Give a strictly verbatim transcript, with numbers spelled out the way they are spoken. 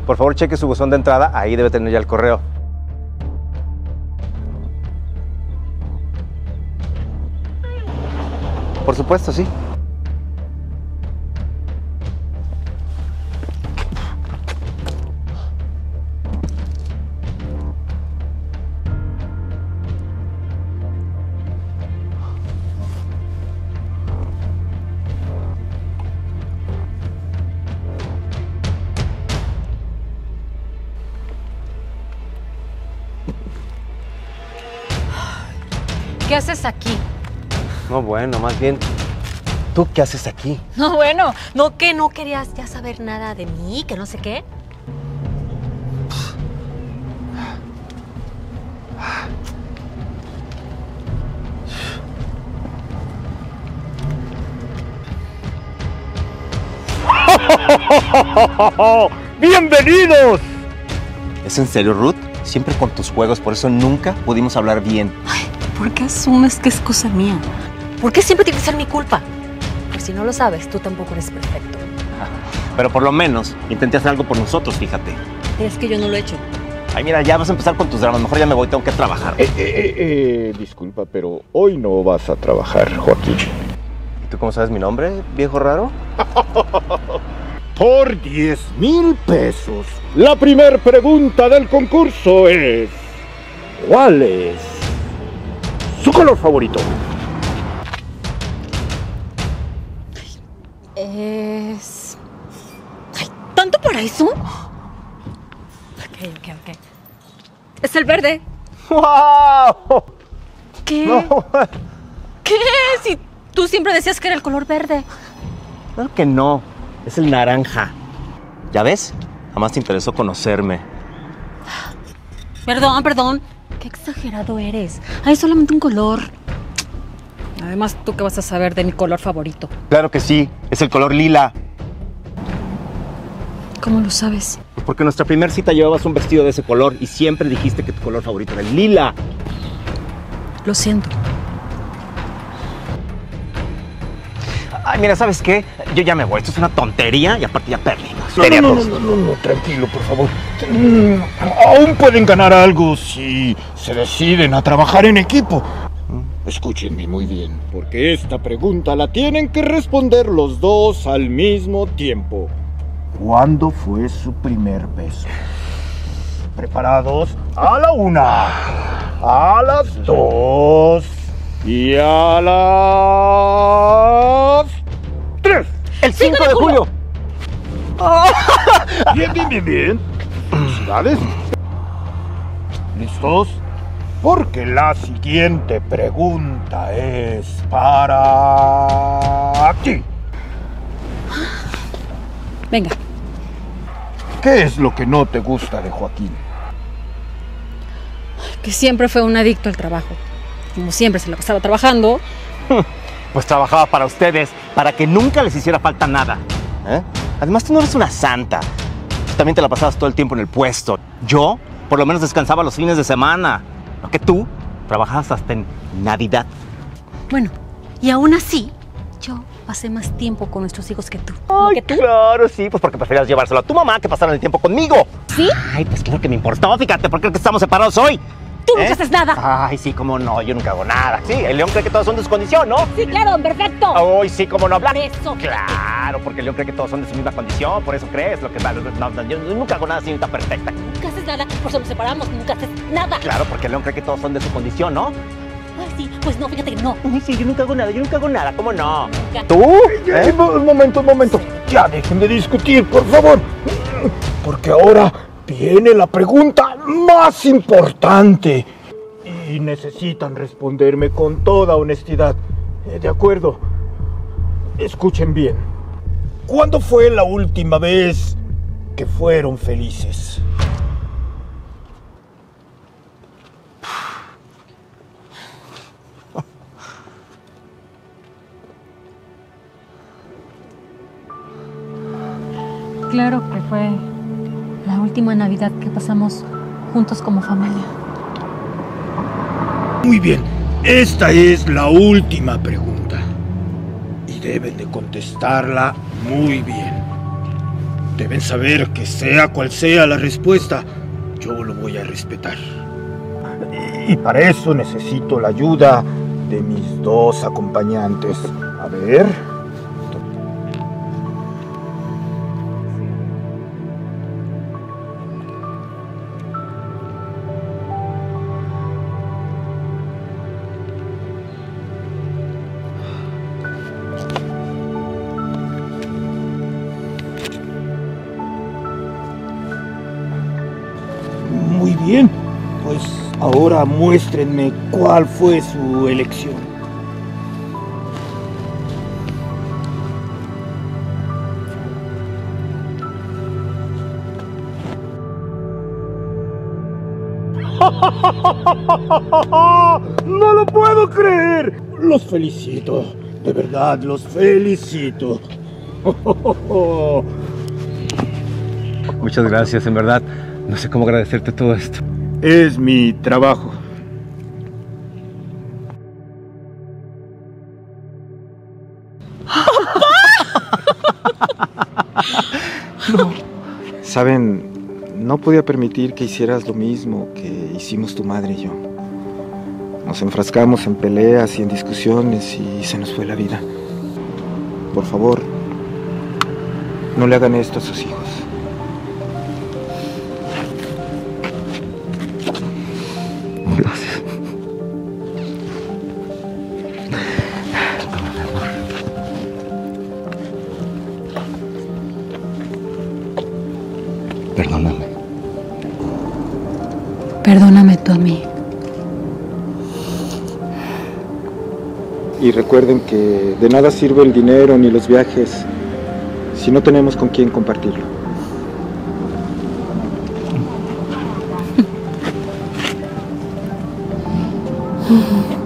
Por favor, cheque su buzón de entrada, ahí debe tener ya el correo. Por supuesto, sí. ¿Qué haces aquí? No, bueno, más bien, ¿tú qué haces aquí? No, bueno, ¿no que no querías ya saber nada de mí? ¿Que no sé qué? ¡Bienvenidos! ¿Es en serio, Ruth? Siempre con tus juegos, por eso nunca pudimos hablar bien. Ay, ¿por qué asumes que es cosa mía? ¿Por qué siempre tiene que ser mi culpa? Por si no lo sabes, tú tampoco eres perfecto. Pero por lo menos intenté hacer algo por nosotros, fíjate. Es que yo no lo he hecho. Ay, mira, ya vas a empezar con tus dramas. Mejor ya me voy, tengo que trabajar. Eh, eh, eh, eh, disculpa, pero hoy no vas a trabajar, Joaquín. ¿Y tú cómo sabes mi nombre, viejo raro? Por diez mil pesos. La primera pregunta del concurso es: ¿cuál es su color favorito? Es... Ay, ¿tanto para eso? Ok, ok, ok. Es el verde. ¡Wow! ¿Qué? No. ¿Qué? Si tú siempre decías que era el color verde. Claro que no. Es el naranja. ¿Ya ves? Jamás te interesó conocerme. Perdón, perdón. Qué exagerado eres. Hay solamente un color. Además, ¿tú qué vas a saber de mi color favorito? Claro que sí. Es el color lila. ¿Cómo lo sabes? Pues porque en nuestra primera cita llevabas un vestido de ese color y siempre dijiste que tu color favorito era el lila. Lo siento. Ay, mira, ¿sabes qué? Yo ya me voy. Esto es una tontería y aparte ya perdimos. No, no, no, no, no, no, tranquilo, por favor. Mm, Aún pueden ganar algo si se deciden a trabajar en equipo. Escúchenme muy bien, porque esta pregunta la tienen que responder los dos al mismo tiempo. ¿Cuándo fue su primer beso? ¿Preparados? A la una, a las dos y a las tres. ¡El cinco de julio! Bien, bien, bien, bien. ¿Felicidades? ¿Listos? Porque la siguiente pregunta es para ti. Venga. ¿Qué es lo que no te gusta de Joaquín? Que siempre fue un adicto al trabajo. Como siempre se la pasaba trabajando. Pues trabajaba para ustedes, para que nunca les hiciera falta nada. ¿Eh? Además, tú no eres una santa. Tú también te la pasabas todo el tiempo en el puesto. Yo, por lo menos, descansaba los fines de semana. No que tú, trabajabas hasta en Navidad. Bueno, y aún así, yo pasé más tiempo con nuestros hijos que tú. ¿No Ay, que tú? claro, sí, pues porque preferías llevárselo a tu mamá que pasar el tiempo conmigo. ¿Sí? Ay, pues claro que me importó, fíjate, porque estamos separados hoy. Tú nunca ¿Eh? haces nada. Ay, sí, cómo no, yo nunca hago nada. Sí, el león cree que todos son de su condición, ¿no? Sí, claro, perfecto. Ay, sí, cómo no hablar. Por eso. Claro, porque el león cree que todos son de su misma condición, por eso crees lo que no, no, yo nunca hago nada así tan perfecta. Nunca haces nada, por eso nos separamos, nunca haces nada. Claro, porque el león cree que todos son de su condición, ¿no? Ay, sí, pues no, fíjate que no. Ay, sí, yo nunca hago nada, yo nunca hago nada, ¿cómo no? Nunca. ¿Tú? Eh, Un momento, un momento. Ya dejen de discutir, por favor. Porque ahora viene la pregunta más importante. Y necesitan responderme con toda honestidad. Eh, ¿De acuerdo? Escuchen bien. ¿Cuándo fue la última vez que fueron felices? Claro que fue la última Navidad que pasamos juntos como familia. Muy bien, esta es la última pregunta. Y deben de contestarla muy bien. Deben saber que sea cual sea la respuesta, yo lo voy a respetar. Y para eso necesito la ayuda de mis dos acompañantes. A ver... Muy bien, pues ahora muéstrenme cuál fue su elección. ¡No lo puedo creer! Los felicito, de verdad, los felicito. Muchas gracias, en verdad. No sé cómo agradecerte todo esto. Es mi trabajo. No. Saben, no podía permitir que hicieras lo mismo que hicimos tu madre y yo. Nos enfrascamos en peleas y en discusiones y se nos fue la vida. Por favor, no le hagan esto a sus hijos. Gracias. Perdóname. Perdóname tú a mí. Y recuerden que de nada sirve el dinero ni los viajes si no tenemos con quién compartirlo. Mm-hmm.